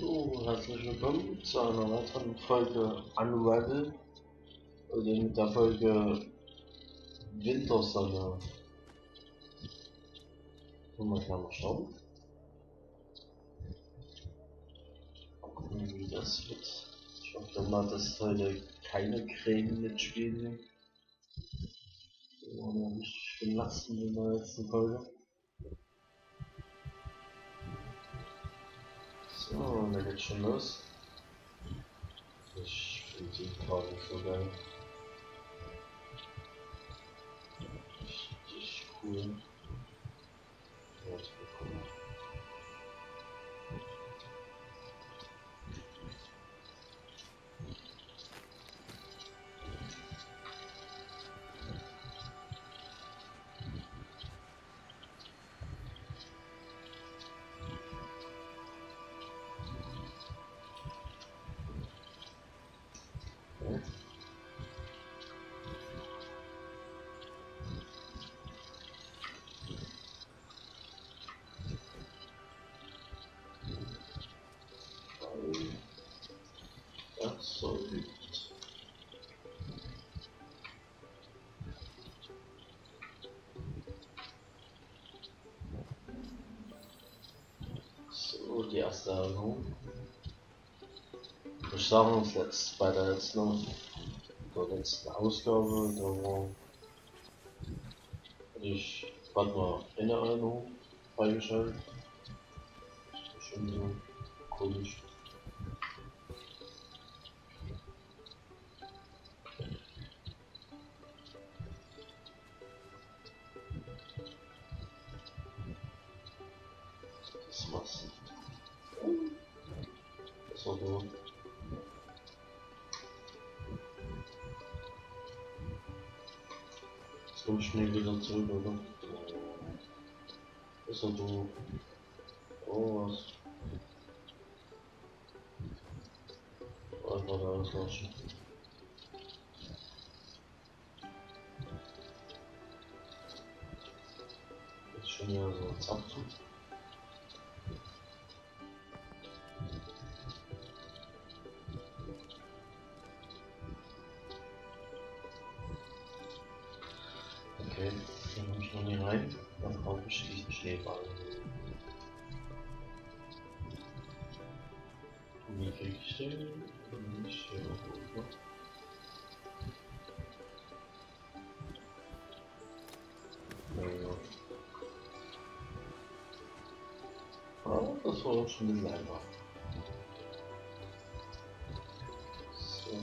So, herzlich willkommen zu einer weiteren Folge Unravel, also mit der Folge Wintersonne. Mal gleich mal schauen. Mal gucken, wie das wird. Ich hoffe mal, dass heute keine Krähen mitspielen. Die waren ja nicht belastend in der letzten Folge. So, da geht's schon los. Ich finde die gerade nicht so geil. Richtig cool. Jetzt bekommen. Absolut. So, die erste Erhöhung. Wir sagen uns jetzt bei der letzten Ausgabe, da war ich gerade mal eine Erhöhung freigeschaltet. Das ist schon so komisch. Das war's. Das war so. So schnell wieder zurück, oder? Das war so. Oh, was? Was war da auslauschen? Jetzt schon wieder so ein Zapfen. Okay, dann komme ich noch nie rein. Dann brauche ich diesen Schneeball. Wie krieg ich den? Nicht hier hoch, ne? Ja. Ah, das war auch schon ein bisschen einfach. So.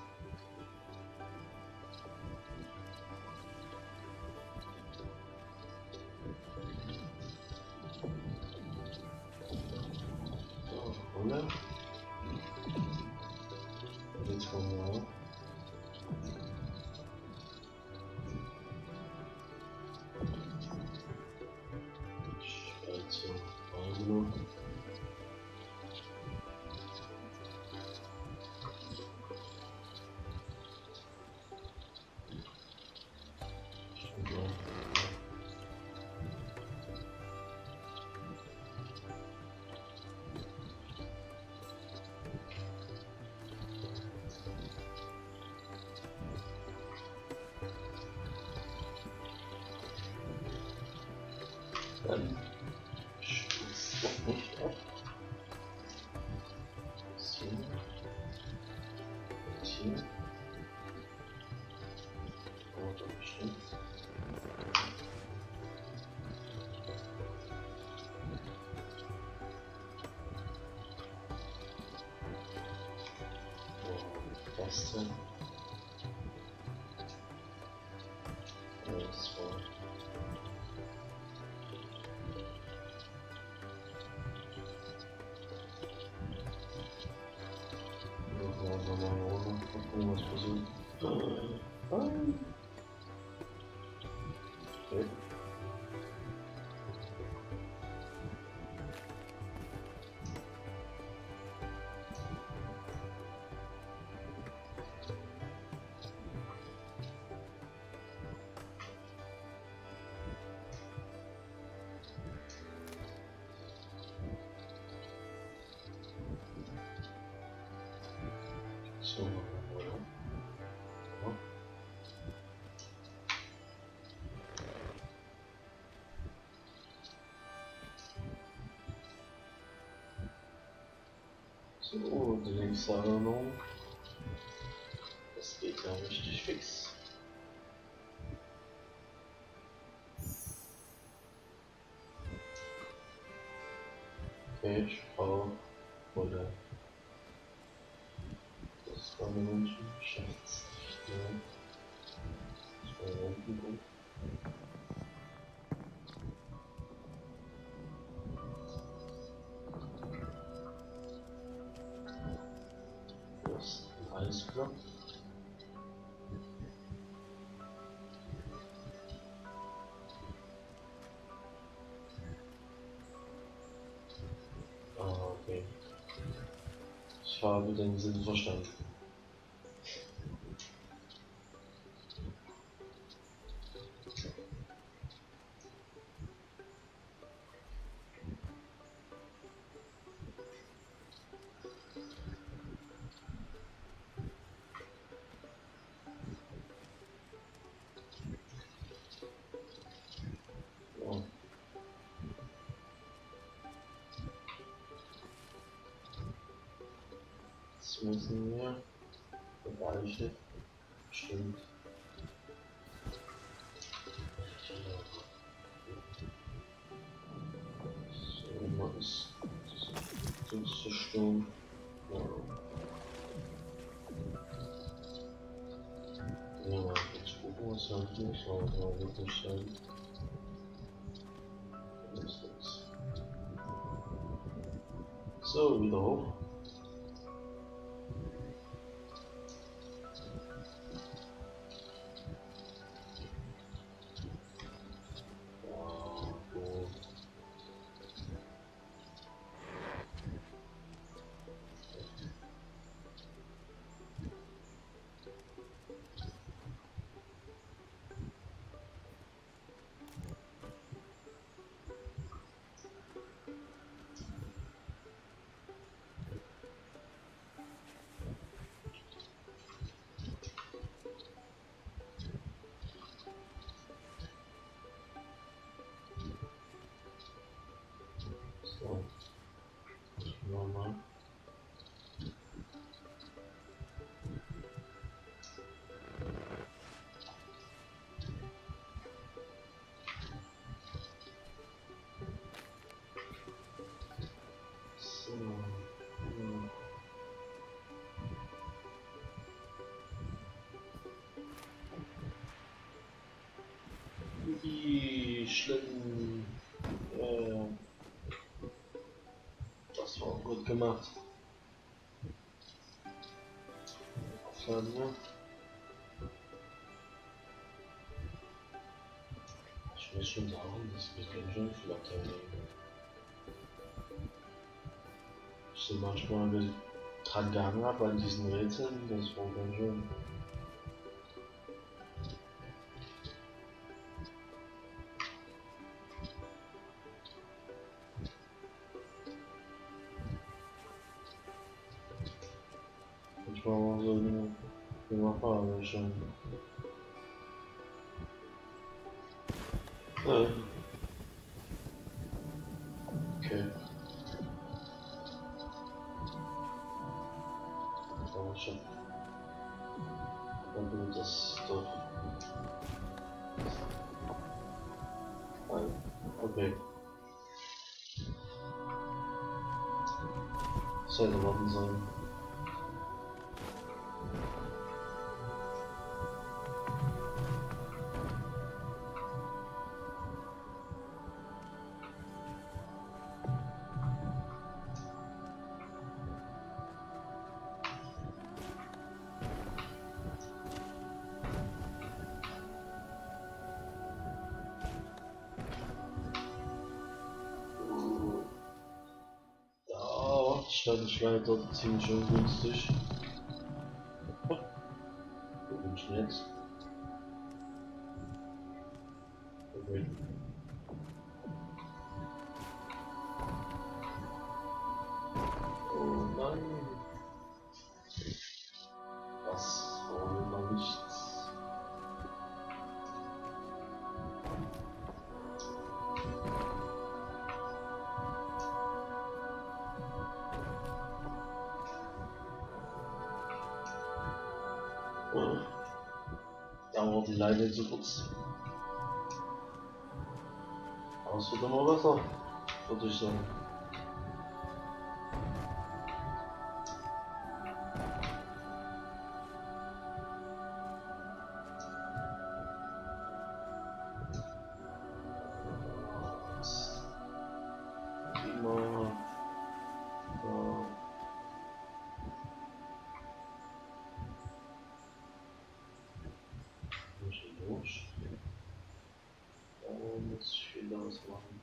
So, runter. Jetzt kommen wir auch. Also, also. Dann stürzt das nicht ab. So. Und hier. Oder bestimmt. Und das dann. Das war. Nochmal gucken, was passiert. Okay. So, oder? Ja. So, die nächste Erinnerung. Das geht ja richtig fix. Okay, ich brauche oder das war eine München, schafft's nicht mehr. Das war ja unten gut. Das ist ein Eisblock. Ah, okay. Ich habe den Sinn verstanden. Ja. Jetzt müssen wir Bereiche bestimmt. So, man ist das zerstören. Ja. Ja, jetzt gucken wir es halt nicht, aber wirklich sein. So, wieder hoch. Ja, gut. So, nochmal. So, ja. Wie schlimm. Das war gut gemacht. Aufladen, ja. Ich muss schon sagen, das wird ganz schön flott. Ich bin manchmal dran gehangen habe an diesen Rätseln, das war ganz schön. Manchmal war so eine Frage schon. Okay. Aber schon. Dann wird das doch. Okay. Sollte warten sein. Ja, stand ich leider ziemlich ungünstig. Wo bin ich denn jetzt? Okay. Oh nein. dauert die Leine zu kurz. Aber es wird immer besser, würde ich sagen. Muss ich viel daraus machen.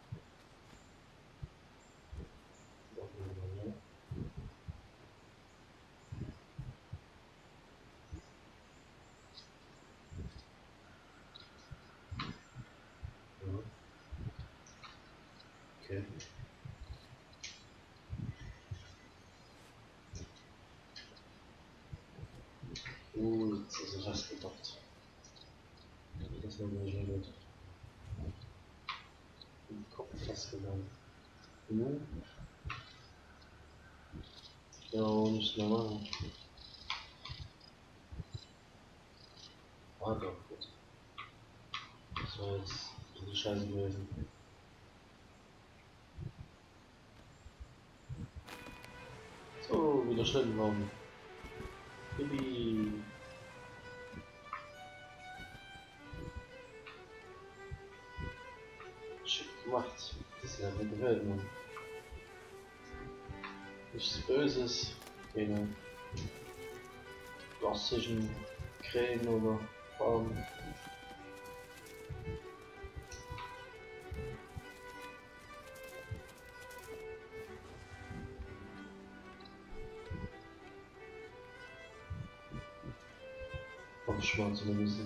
Ja. Okay. Jetzt ist es fast gedacht. Das war mir schon gut. Im Kopf festgegangen. Ja, nicht mehr machen. Ah, doch, gut. Das war jetzt ein bisschen scheiße gewesen. So, wieder schnell geworden. Bibi. Schick gemacht. Das Level gefällt mir. Nichts Böses. Keine klassischen Krähen oder Farben. Kopfschmerz zumindest.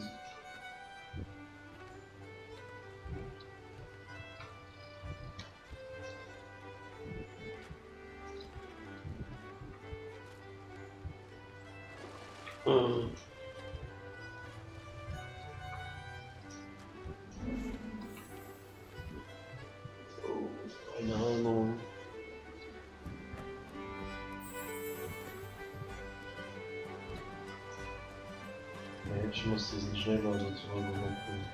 Keine Ahnung. Ja, ich muss diesen Schnellläufer zurückbekommen.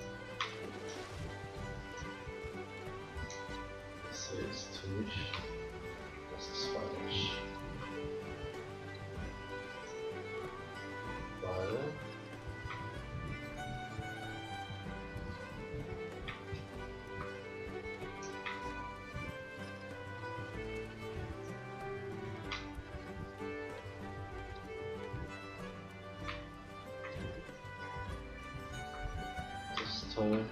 Das ist für mich. Das ist falsch. Weil. Das ist toll.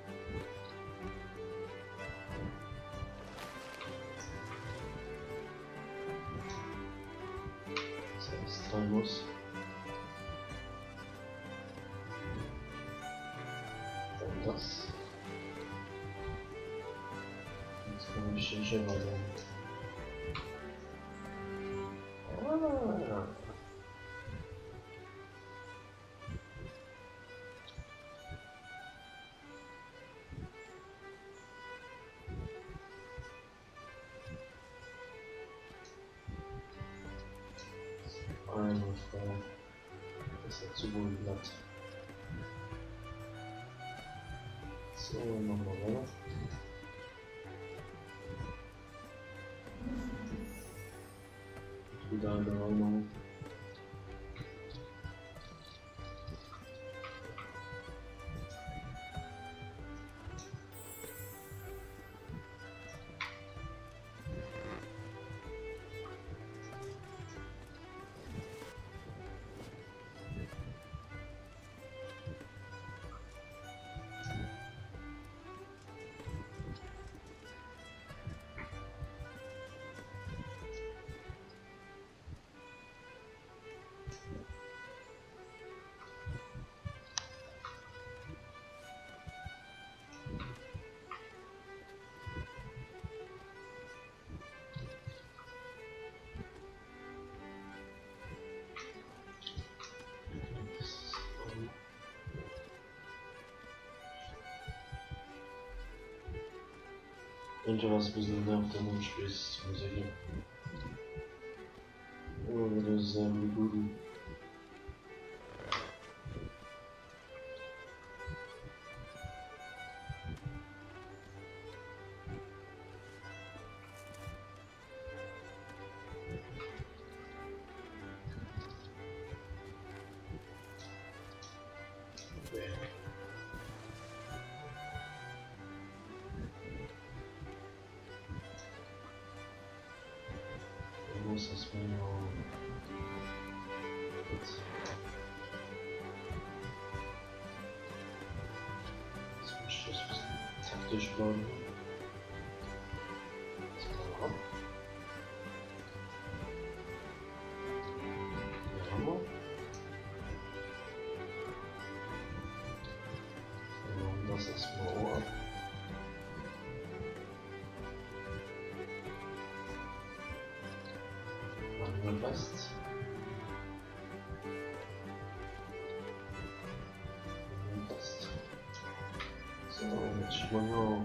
Das heißt, toll muss. Dann das. Jetzt kann ich den schon mal sagen. Ah. Einwandfrei. Das ist ja zu wohl glatt. So, machen wir weiter. Wieder eine Raum. Und was ein bisschen nervt an dem Spiel ist die Musik. Oh, das ist ein Gudi. muss das mal gut. Jetzt muss ich das ein bisschen taktisch bleiben. Das kann man haben. Hier haben wir. Wir machen das erstmal auch ab. Machen wir fest. So, jetzt schwanger.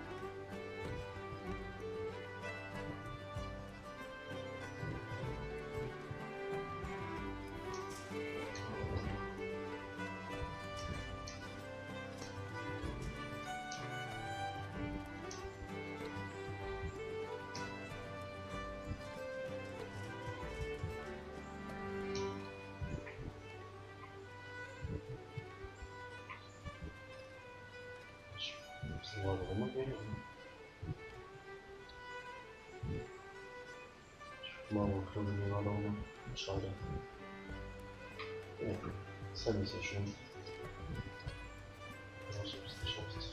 So, rumgehen. Machen wir für den gerade oben. Schade. Ja, das ist nicht so schön. Ich habe es geschafft.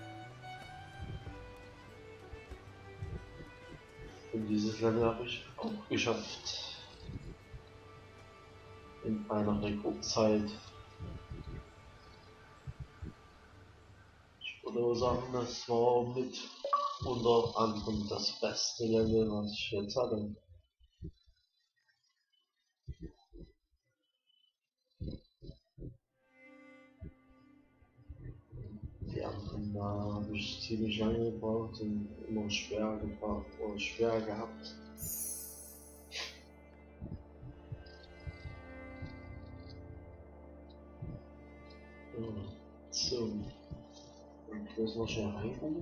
Und dieses Level habe ich auch geschafft. In einer Rekordzeit. Ich würde sagen, das war mit unter anderem das beste Level, was ich jetzt hatte. Die anderen da habe ich ziemlich lange gebraucht und immer schwer gebraucht oder schwer gehabt. So, und jetzt noch schnell reingucken.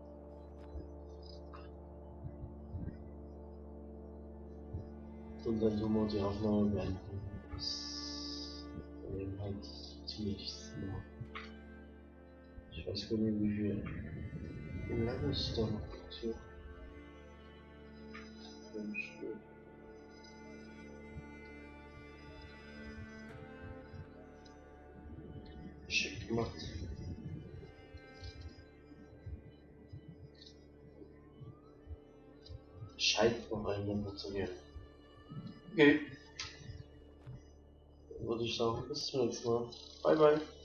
Und dann tun wir die Aufnahme beenden. Das nehmen halt zunächst mal. Ich weiß gar nicht, wie lange ist da noch so. Schick gemacht. Scheint noch ein Nummer zu gehen. Okay, dann würde ich sagen, bis zum nächsten Mal. Bye bye.